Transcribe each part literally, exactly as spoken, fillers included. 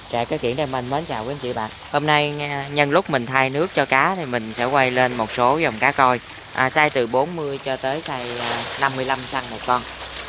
Trại Cá Kiển đây mình mến chào quý anh chị bạn. Hôm nay nha, nhân lúc mình thay nước cho cá thì mình sẽ quay lên một số dòng cá coi. À, size từ bốn mươi cho tới size à, năm mươi lăm xăng một con.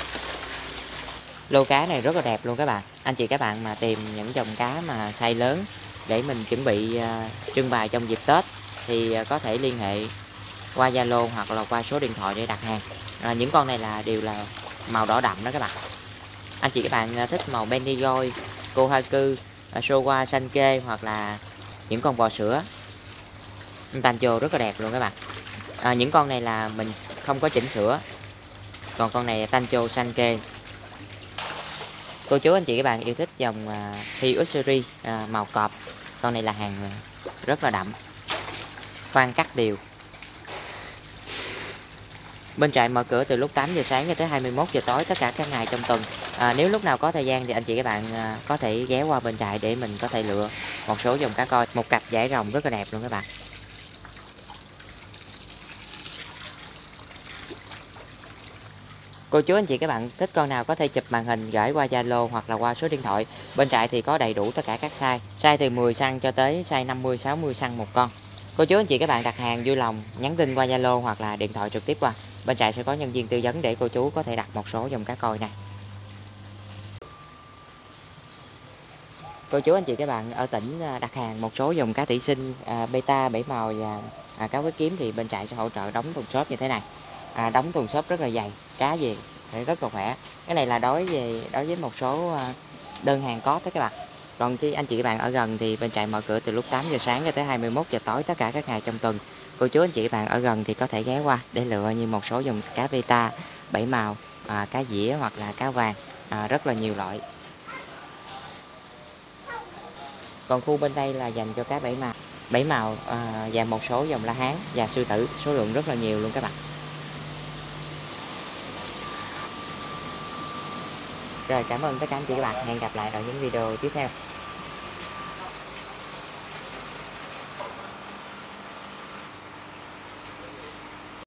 Lô cá này rất là đẹp luôn các bạn. Anh chị các bạn mà tìm những dòng cá mà size lớn để mình chuẩn bị à, trưng bày trong dịp Tết thì à, có thể liên hệ qua Zalo hoặc là qua số điện thoại để đặt hàng. À, những con này là đều là màu đỏ đậm đó các bạn. Anh chị các bạn à, thích màu Bendigoy, Kohaku, à, Showa xanh kê hoặc là những con bò sữa Tancho rất là đẹp luôn các bạn. À, những con này là mình không có chỉnh sữa, còn con này Tancho xanh kê. Cô chú anh chị các bạn yêu thích dòng à, Hi Utsuri à, màu cọp, con này là hàng à, rất là đậm, khoan cắt đều. Bên trại mở cửa từ lúc tám giờ sáng cho tới hai mươi mốt giờ tối tất cả các ngày trong tuần. À, nếu lúc nào có thời gian thì anh chị các bạn à, có thể ghé qua bên trại để mình có thể lựa một số dòng cá coi. Một cặp dải rồng rất là đẹp luôn các bạn. Cô chú anh chị các bạn thích con nào có thể chụp màn hình gửi qua Zalo hoặc là qua số điện thoại. Bên trại thì có đầy đủ tất cả các size, size từ mười xăng cho tới size năm mươi sáu mươi xăng một con. Cô chú anh chị các bạn đặt hàng vui lòng nhắn tin qua Zalo hoặc là điện thoại trực tiếp qua. Bên trại sẽ có nhân viên tư vấn để cô chú có thể đặt một số dòng cá coi này. Cô chú anh chị các bạn ở tỉnh đặt hàng một số dòng cá thủy sinh à, beta, bảy màu và à, cá với kiếm thì bên trại sẽ hỗ trợ đóng thùng xốp như thế này. À, đóng thùng xốp rất là dày, cá về sẽ rất là khỏe. Cái này là đối về đối với một số à, đơn hàng có đó các bạn. Còn khi anh chị các bạn ở gần thì bên trại mở cửa từ lúc tám giờ sáng cho tới hai mươi mốt giờ tối tất cả các ngày trong tuần. Cô chú anh chị các bạn ở gần thì có thể ghé qua để lựa như một số dòng cá beta, bảy màu, à, cá dĩa hoặc là cá vàng, à, rất là nhiều loại. Còn khu bên đây là dành cho cá bảy màu, bảy màu à, và một số dòng la hán và sư tử, số lượng rất là nhiều luôn các bạn. Rồi, cảm ơn tất cả anh chị các bạn. Hẹn gặp lại ở những video tiếp theo.